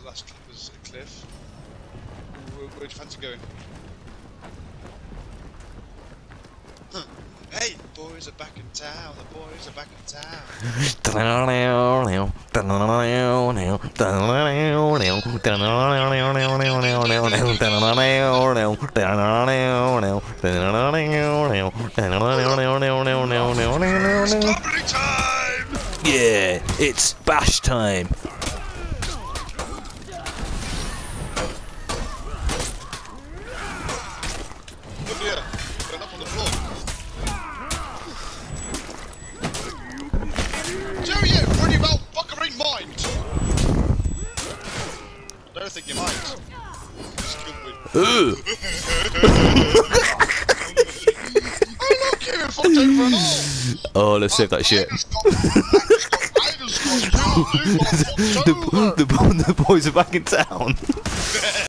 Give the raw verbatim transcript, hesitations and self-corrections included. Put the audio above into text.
the last trip was a cliff. Where, where'd you fancy going? Huh. Hey, boys are back in town. The boys are back in town. It's time! Yeah, it's bash time. Look here. Turn up on the floor. Do you pretty well fucking mind? I don't think you mind. Just killed me. Ooh. I'm not giving fucked over at all. Oh, let's save that shit. the, the, the boys are back in town.